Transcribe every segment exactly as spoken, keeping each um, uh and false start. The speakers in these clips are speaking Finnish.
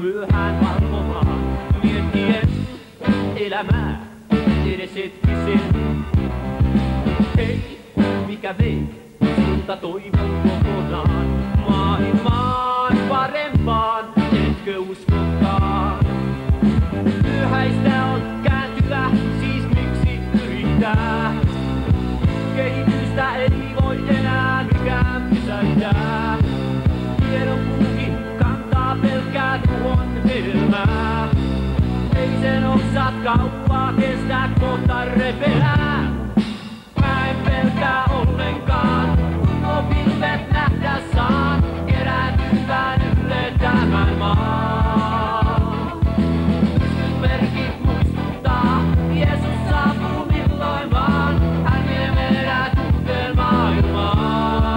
myöhään valvomaan, miettien elämää edes hetkisen. Hei, mikä vei sinulta toivon kokonaan, maailmaan parempaan, etkö uskokaan? Myöhäistä on kääntyä, siis miksi yrittää? Kehitystä ei voi enää mikään pysäyttää. Tiedon kulki kantaa pelkkää tuhon hedelmää. Ei sen osaa kauaa kestää, kohta repelää. Mä en pelkää ollenkaan, kun opilvet nähdä saan. Kerääntyvän ylle tämän maan. Pystyt merkit muistuttaa, Jeesus saapuu milloin vaan. Hän vie meidät uuteen maailmaan.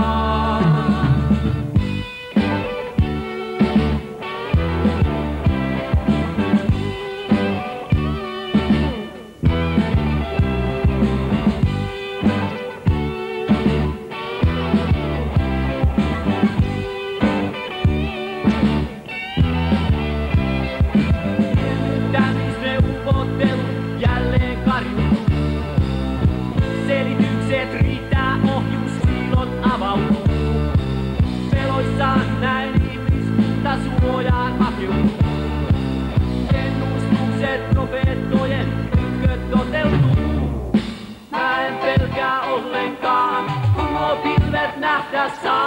Selitykset riittää, ohjussiilot avautuu. Peloissaan näin ihmiskunta suojaan hakeutuu. Ennustukset profeettojen ykköt toteutuu. Mä en pelkää ollenkaan, kun nuo pilvet nähdä saa.